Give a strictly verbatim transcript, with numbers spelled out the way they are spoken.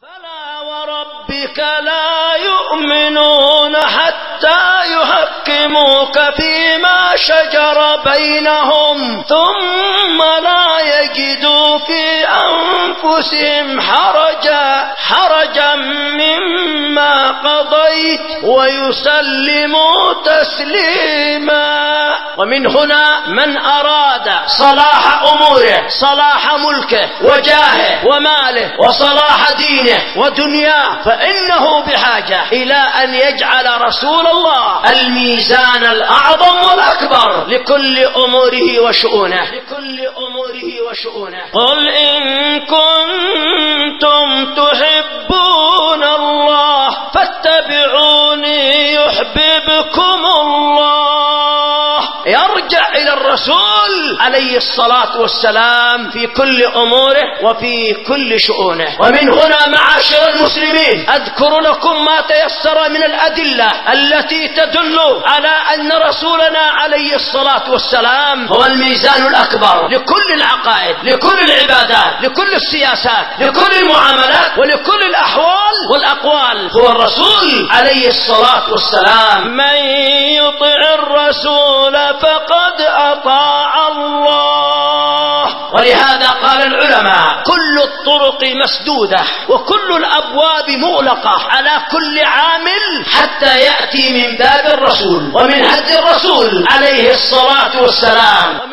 فلا وربك لا يؤمنون حتى يحكموك فيما شجر بينهم ثم لا يجدوا في أنفسهم حرجا حرجا مما قضيت ويسلموا تسليما. ومن هنا من أراد صلاح أموره، صلاح ملكه وجاهه وماله وصلاح دينه ودنياه، فإنه بحاجة إلى أن يجعل رسول الله الميزان الأعظم والأكبر لكل أموره وشؤونه لكل أموره وشؤونه. قل إن كنتم تحبون الله فاتبعوني يحببكم الله. يرجع إلى الرسول عليه الصلاة والسلام في كل أموره وفي كل شؤونه. ومن هنا معاشر المسلمين أذكر لكم ما تيسر من الأدلة التي تدل على أن رسولنا عليه الصلاة والسلام هو الميزان الأكبر لكل العقائد، لكل العبادات، لكل السياسات، لكل المعاملات ولكل الأحوال والأقوال. هو الرسول عليه الصلاة والسلام. من يطع الرسول فقد أطاع الله. ولهذا قال العلماء كل الطرق مسدودة وكل الأبواب مغلقة على كل عامل حتى يأتي من باب الرسول ومن هدي الرسول عليه الصلاة والسلام.